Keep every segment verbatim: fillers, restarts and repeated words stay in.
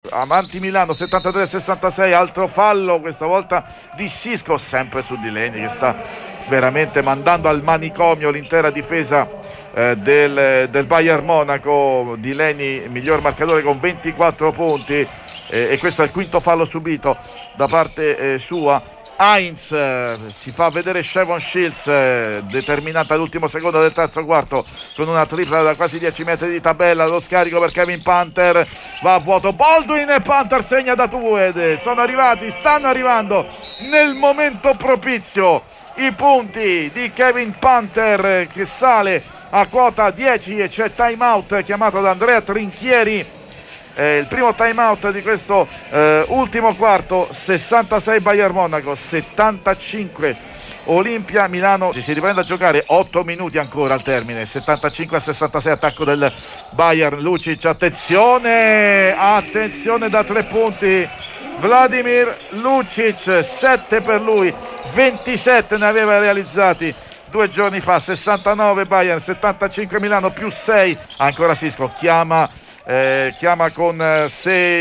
Avanti Milano, settantatré a sessantasei, altro fallo, questa volta di Sisco, sempre su Delaney che sta veramente mandando al manicomio l'intera difesa eh, del, del Bayern Monaco. Delaney miglior marcatore con ventiquattro punti eh, e questo è il quinto fallo subito da parte eh, sua. Heinz eh, si fa vedere Shavon Shields eh, determinata all'ultimo secondo del terzo quarto con una tripla da quasi dieci metri di tabella. Lo scarico per Kevin Panther, va a vuoto Baldwin e Panther segna da due. Sono arrivati, stanno arrivando nel momento propizio i punti di Kevin Panther eh, che sale a quota dieci e c'è time out chiamato da Andrea Trinchieri. Eh, il primo time out di questo eh, ultimo quarto. Sessantasei Bayern Monaco, settantacinque Olimpia Milano. Ci si riprende a giocare, otto minuti ancora al termine. Settantacinque a sessantasei, attacco del Bayern. Lucic, attenzione, attenzione da tre punti Vladimir Lucic, sette per lui, ventisette ne aveva realizzati due giorni fa. Sessantanove Bayern, settantacinque Milano, più sei ancora Sisco, chiama Eh, chiama con eh,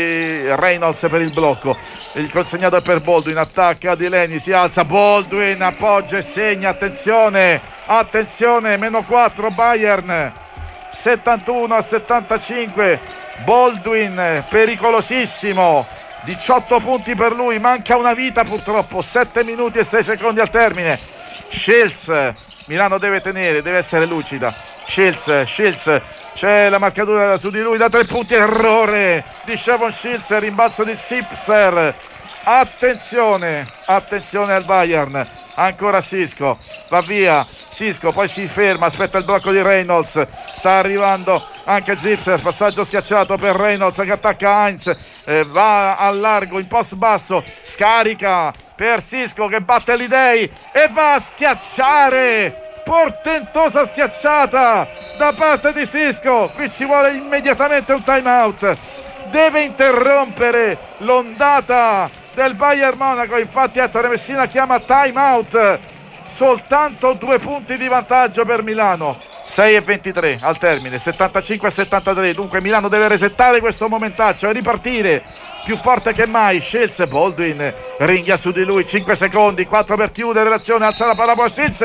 sé Reynolds per il blocco. Il consegnato è per Baldwin, attacca Delaney, si alza Baldwin, appoggia e segna. Attenzione, attenzione, meno quattro Bayern, settantuno a settantacinque. Baldwin pericolosissimo, diciotto punti per lui, manca una vita purtroppo, sette minuti e sei secondi al termine. Shields, Milano deve tenere, deve essere lucida. Shields, Shields, c'è la marcatura su di lui da tre punti, errore di Shavon Shields, rimbalzo di Zipser. Attenzione, attenzione al Bayern, ancora Sisco, va via Sisco, poi si ferma, aspetta il blocco di Reynolds, sta arrivando anche Zipser, passaggio schiacciato per Reynolds che attacca Heinz, eh, va al largo in post basso, scarica per Sisco che batte l'Idei e va a schiacciare. Portentosa schiacciata da parte di Sisco, qui ci vuole immediatamente un time out, deve interrompere l'ondata del Bayern Monaco. Infatti Ettore Messina chiama time out, soltanto due punti di vantaggio per Milano. Sei e ventitré al termine, settantacinque a settantatré, dunque Milano deve resettare questo momentaccio e ripartire più forte che mai. Shields, Baldwin ringhia su di lui, cinque secondi, quattro per chiudere l'azione, alza la palla poi Shields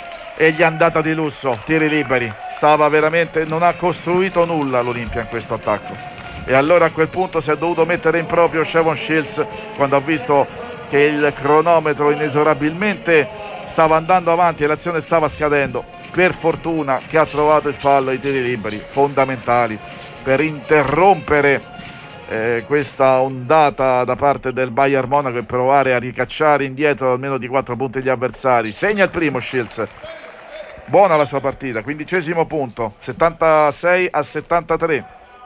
e gli è andata di lusso, tiri liberi, stava veramente, non ha costruito nulla l'Olimpia in questo attacco e allora a quel punto si è dovuto mettere in proprio Shavon Shields quando ha visto che il cronometro inesorabilmente stava andando avanti e l'azione stava scadendo. Per fortuna che ha trovato il fallo, i tiri liberi fondamentali per interrompere eh, questa ondata da parte del Bayern Monaco e provare a ricacciare indietro almeno di quattro punti gli avversari. Segna il primo Shields, buona la sua partita, quindicesimo punto, settantasei a settantatré.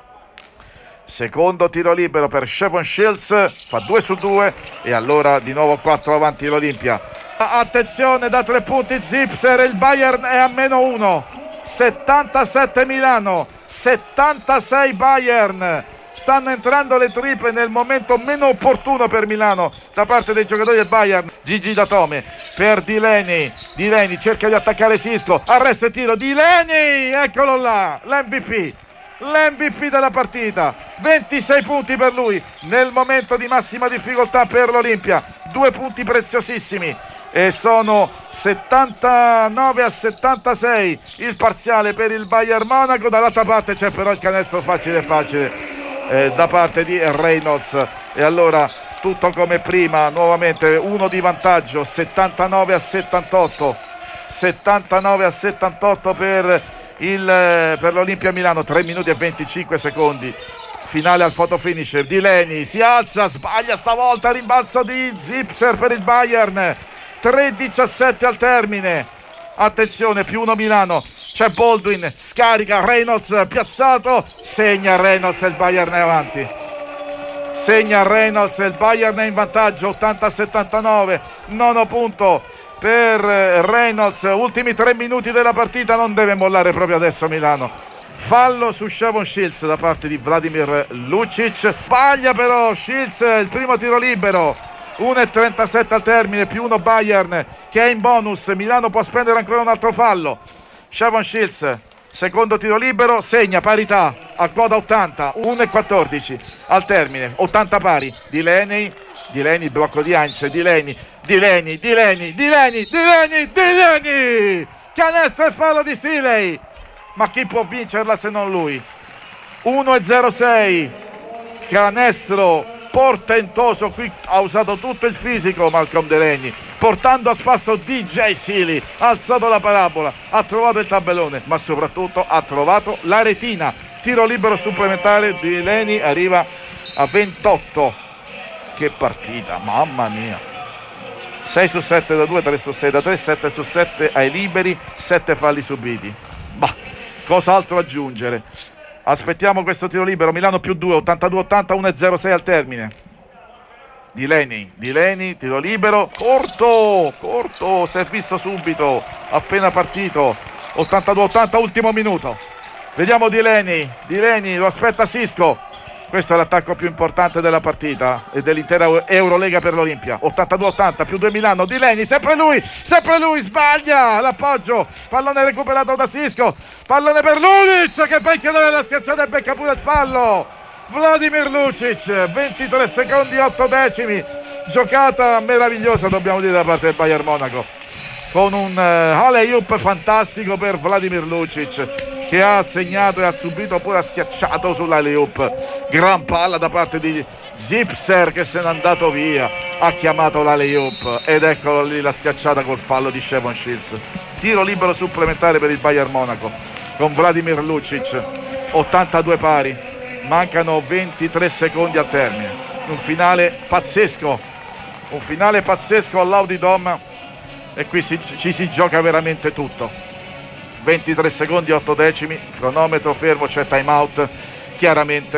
Secondo tiro libero per Shavon Shields, fa due su due e allora di nuovo quattro avanti l'Olimpia. Attenzione da tre punti Zipser, il Bayern è a meno uno. settantasette Milano, settantasei Bayern. Stanno entrando le triple nel momento meno opportuno per Milano da parte dei giocatori del Bayern. Gigi Datome per Delaney, Delaney cerca di attaccare Sisco, arresto e tiro, Delaney, eccolo là, l'M V P, l'M V P della partita, ventisei punti per lui nel momento di massima difficoltà per l'Olimpia, due punti preziosissimi e sono settantanove a settantasei il parziale per il Bayern Monaco. Dall'altra parte c'è però il canestro facile facile Eh, da parte di Reynolds e allora tutto come prima, nuovamente uno di vantaggio, settantanove a settantotto, settantanove a settantotto per, il, per l'Olimpia Milano. Tre minuti e venticinque secondi, finale al photo finish. Delaney si alza, sbaglia stavolta, rimbalzo di Zipser per il Bayern, tre diciassette al termine. Attenzione, più uno Milano, c'è Baldwin, scarica Reynolds, piazzato, segna Reynolds e il Bayern è avanti, segna Reynolds e il Bayern è in vantaggio, ottanta a settantanove, nono punto per Reynolds. Ultimi tre minuti della partita, non deve mollare proprio adesso Milano. Fallo su Shavon Shields da parte di Vladimir Lucic, sbaglia però Shields il primo tiro libero. uno e trentasette al termine, più uno Bayern che è in bonus. Milano può spendere ancora un altro fallo. Shavon Shields secondo tiro libero, segna, parità a quota ottanta, uno e quattordici al termine, ottanta pari. Delaney, Delaney, blocco di Heinz, Delaney, Delaney, Delaney, Delaney, Delaney, Delaney, canestro e fallo di Seeley, ma chi può vincerla se non lui? uno e zero sei, canestro portentoso, qui ha usato tutto il fisico Malcolm Delaney, portando a spasso D J Seeley, ha alzato la parabola, ha trovato il tabellone, ma soprattutto ha trovato la retina. Tiro libero supplementare, Delaney arriva a ventotto. Che partita, mamma mia. sei su sette da due, tre su sei da tre, sette su sette ai liberi, sette falli subiti. Bah, cos'altro aggiungere? Aspettiamo questo tiro libero, Milano più due, ottantadue ottanta, uno e zero sei al termine. Delaney, Delaney, tiro libero, corto, corto, si è visto subito, appena partito, ottantadue ottanta, ultimo minuto. Vediamo Delaney, Delaney, lo aspetta Sisco. Questo è l'attacco più importante della partita e dell'intera Eurolega per l'Olimpia. ottantadue ottanta, più due Milano, Delaney, sempre lui, sempre lui, sbaglia l'appoggio, pallone recuperato da Sisco, pallone per Lulic che poi chiede la schiacciata e becca pure il fallo. Vladimir Lucic, ventitré secondi otto decimi, giocata meravigliosa dobbiamo dire da parte del Bayern Monaco, con un uh, alley-oop fantastico per Vladimir Lucic che ha segnato e ha subito pure, ha schiacciato sull'alley-oop. Gran palla da parte di Zipser che se n'è andato via, ha chiamato l'alley-oop ed eccolo lì la schiacciata col fallo di Shevon Shields. Tiro libero supplementare per il Bayern Monaco con Vladimir Lucic, ottantadue pari, mancano ventitré secondi al termine. Un finale pazzesco, un finale pazzesco all'Audi Dome e qui si, ci si gioca veramente tutto. ventitré secondi otto decimi, cronometro fermo, c'è time out chiaramente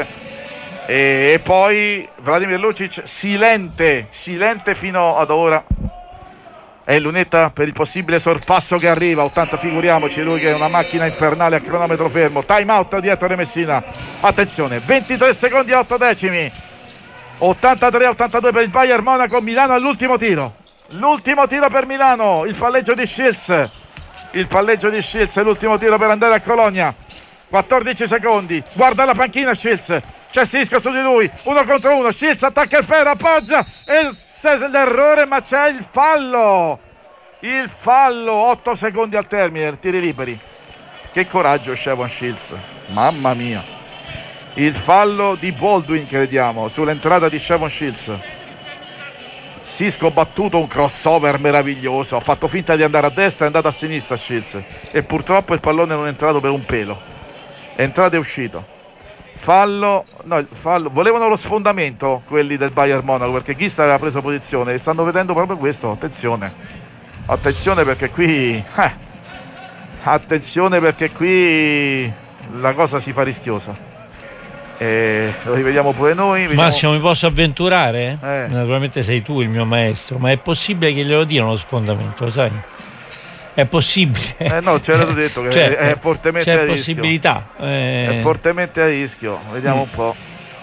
e, e poi Vladimir Lucic silente, silente fino ad ora, è in lunetta per il possibile sorpasso che arriva. ottanta, figuriamoci, lui che è una macchina infernale a cronometro fermo. Time out di Ettore Messina, attenzione, ventitré secondi otto decimi, ottantatré ottantadue per il Bayern Monaco. Milano all'ultimo tiro, l'ultimo tiro per Milano, il palleggio di Shields, il palleggio di Shields è l'ultimo tiro per andare a Colonia. quattordici secondi, guarda la panchina Shields, c'è Sisco su di lui, uno contro uno, Shields attacca il ferro, appoggia e c'è l'errore ma c'è il fallo, il fallo, otto secondi al termine, tiri liberi. Che coraggio Shevon Shields, mamma mia. Il fallo di Baldwin crediamo sull'entrata di Shevon Shields. Sisco battuto, un crossover meraviglioso, ha fatto finta di andare a destra, è andato a sinistra Shields e purtroppo il pallone non è entrato per un pelo, è entrato e uscito. Fallo, no, fallo, volevano lo sfondamento quelli del Bayern Monaco perché Ghista aveva preso posizione e stanno vedendo proprio questo. Attenzione, attenzione perché qui eh, attenzione perché qui la cosa si fa rischiosa. E lo rivediamo pure noi. Vediamo. Massimo, mi posso avventurare? Eh. Naturalmente sei tu il mio maestro, ma è possibile che glielo diano lo sfondamento, lo sai? È possibile? Eh no, ci avevo detto che certo, è fortemente c'è a rischio. possibilità. Eh. È fortemente a rischio, vediamo Mm. un po'.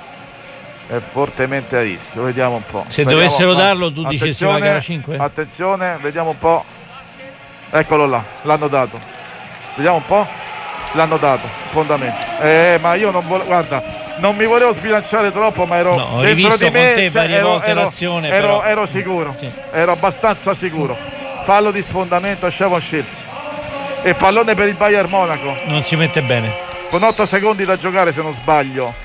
È fortemente a rischio, vediamo un po'. Se Vediamo, dovessero ma- darlo, tu dicessi la gara cinque? Attenzione, vediamo un po'. Eccolo là, l'hanno dato. Vediamo un po'. L'hanno dato, sfondamento. Eh, ma io non volevo, guarda, non mi volevo sbilanciare troppo, ma ero No, ho dentro rivisto di me, con te cioè, varie ero, volte ero, l'azione, ero, però- ero sicuro, Sì. ero abbastanza sicuro. Fallo di sfondamento a Shevon Shields e pallone per il Bayern Monaco Non si mette bene. con otto secondi da giocare se non sbaglio,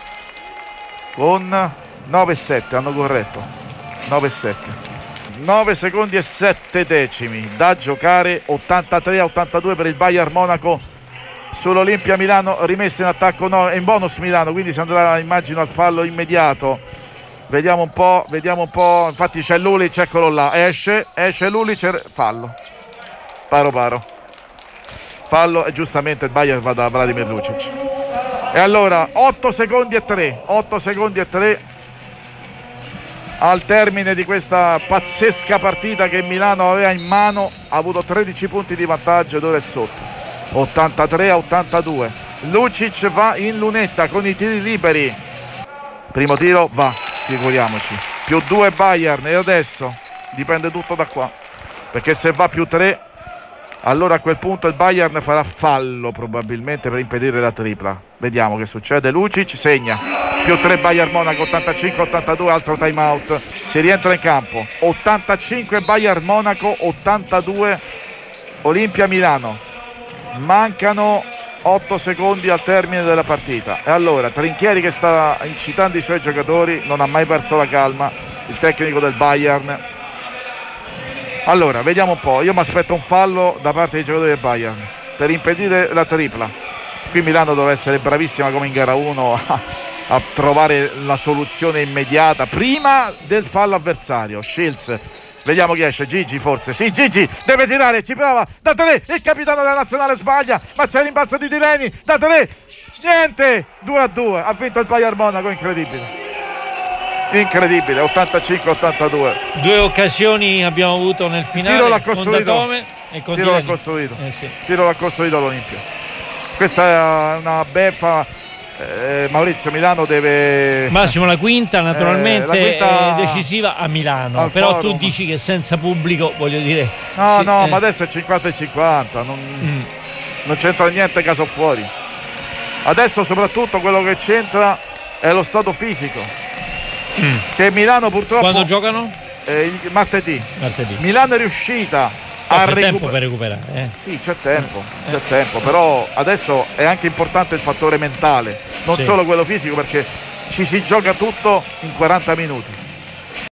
con nove sette hanno corretto, nove sette, nove secondi e sette decimi da giocare, ottantatré a ottantadue per il Bayern Monaco sull'Olimpia Milano, rimessa in attacco, no, in bonus Milano, quindi si andrà immagino al fallo immediato. Vediamo un po', vediamo un po', infatti c'è Lulic, eccolo là, esce, esce Lulic, fallo, paro paro, fallo e giustamente il Bayern va da Vladimir Lucic. E allora otto secondi e tre, otto secondi e tre al termine di questa pazzesca partita che Milano aveva in mano, ha avuto tredici punti di vantaggio ed ora è sotto, ottantatré a ottantadue. Lucic va in lunetta con i tiri liberi, primo tiro va, figuriamoci, più due Bayern e adesso dipende tutto da qua, perché se va più tre Allora a quel punto il Bayern farà fallo probabilmente per impedire la tripla. Vediamo che succede. Lucic segna, più tre Bayern Monaco, ottantacinque ottantadue, altro time out. Si rientra in campo, ottantacinque Bayern Monaco, ottantadue Olimpia Milano. Mancano otto secondi al termine della partita. E allora Trinchieri, che sta incitando i suoi giocatori, non ha mai perso la calma, il tecnico del Bayern. Allora vediamo un po', io mi aspetto un fallo da parte dei giocatori del Bayern per impedire la tripla. Qui Milano deve essere bravissima come in gara uno a, a trovare la soluzione immediata prima del fallo avversario. Shields, vediamo chi esce. Gigi forse, sì, Gigi deve tirare, ci prova, da tre, il capitano della nazionale sbaglia, ma c'è l'imbalzo di Dileni, da tre, niente, due a due, ha vinto il Bayern Monaco, incredibile. Incredibile, ottantacinque ottantadue. Due occasioni abbiamo avuto nel finale. Tiro l'ha costruito, e con tiro l'ha costruito, eh sì. tiro l'ha costruito l'Olimpia. Questa è una beffa. eh, Maurizio, Milano deve... Massimo, la quinta naturalmente eh, la quinta... è decisiva a Milano, al però forum. Tu dici che senza pubblico, voglio dire... No, sì, no, eh. ma adesso è cinquanta e cinquanta, non, mm. non c'entra niente caso fuori. Adesso soprattutto quello che c'entra è lo stato fisico. Mm. Che Milano purtroppo... Quando giocano? Eh, il martedì. Martedì. Milano è riuscita no, a c'è recuper- tempo per recuperare. Eh. Sì, c'è tempo, c'è eh. tempo, però adesso è anche importante il fattore mentale, non sì. solo quello fisico, perché ci si gioca tutto in quaranta minuti.